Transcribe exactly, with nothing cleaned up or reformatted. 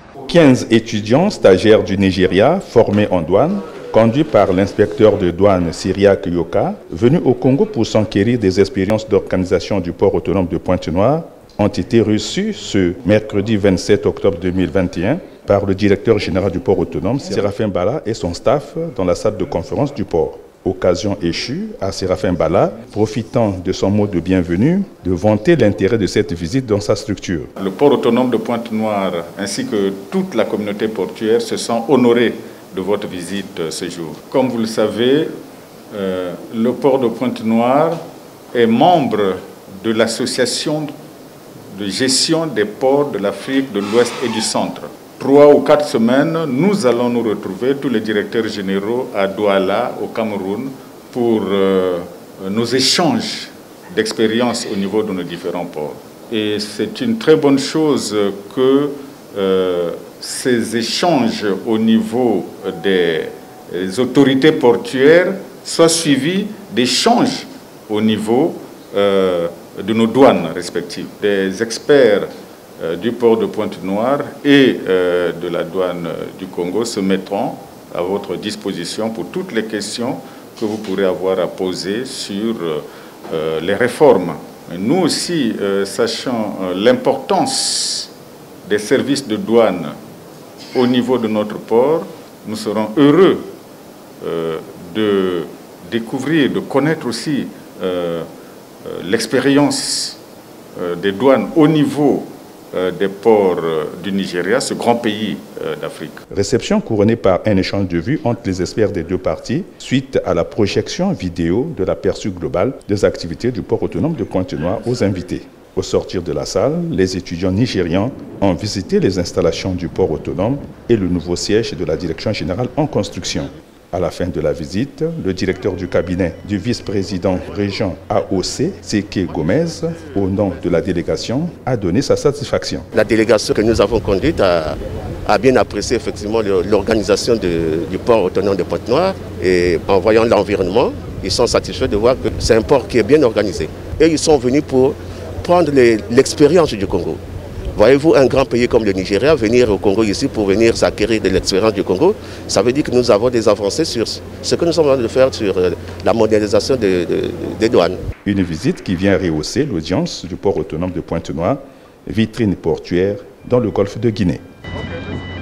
quinze étudiants stagiaires du Nigeria formés en douane, conduits par l'inspecteur de douane Cyriaque Yoka, venus au Congo pour s'enquérir des expériences d'organisation du port autonome de Pointe-Noire, ont été reçus ce mercredi vingt-sept octobre deux mille vingt et un par le directeur général du port autonome, Séraphin Bala, et son staff dans la salle de conférence du port. Occasion échue à Séraphin Bala, profitant de son mot de bienvenue, de vanter l'intérêt de cette visite dans sa structure. Le port autonome de Pointe-Noire ainsi que toute la communauté portuaire se sent honorés de votre visite ce jour. Comme vous le savez, euh, le port de Pointe-Noire est membre de l'association de gestion des ports de l'Afrique de l'Ouest et du Centre. Trois ou quatre semaines, nous allons nous retrouver, tous les directeurs généraux, à Douala, au Cameroun, pour euh, nos échanges d'expériences au niveau de nos différents ports. Et c'est une très bonne chose que euh, ces échanges au niveau des, des autorités portuaires soient suivis d'échanges au niveau euh, de nos douanes respectives. Des experts euh, du port de Pointe-Noire et euh, de la douane du Congo se mettront à votre disposition pour toutes les questions que vous pourrez avoir à poser sur euh, les réformes. Nous aussi, euh, sachant euh, l'importance des services de douane au niveau de notre port, nous serons heureux euh, de découvrir, de connaître aussi euh, euh, l'expérience euh, des douanes au niveau euh, des ports euh, du Nigeria, ce grand pays euh, d'Afrique. Réception couronnée par un échange de vues entre les experts des deux parties suite à la projection vidéo de l'aperçu global des activités du port autonome de Pointe-Noire aux invités. Au sortir de la salle, les étudiants nigérians ont visité les installations du port autonome et le nouveau siège de la direction générale en construction. À la fin de la visite, le directeur du cabinet du vice-président régent A O C, Seke Gomez, au nom de la délégation, a donné sa satisfaction. La délégation que nous avons conduite a, a bien apprécié effectivement l'organisation du port autonome de Pointe-Noire et en voyant l'environnement, ils sont satisfaits de voir que c'est un port qui est bien organisé. Et ils sont venus pour prendre l'expérience du Congo. Voyez-vous, un grand pays comme le Nigeria venir au Congo ici pour venir s'acquérir de l'expérience du Congo, ça veut dire que nous avons des avancées sur ce que nous sommes en train de faire sur la modernisation de, de, des douanes. Une visite qui vient rehausser l'audience du port autonome de Pointe-Noire, vitrine portuaire dans le golfe de Guinée. Okay.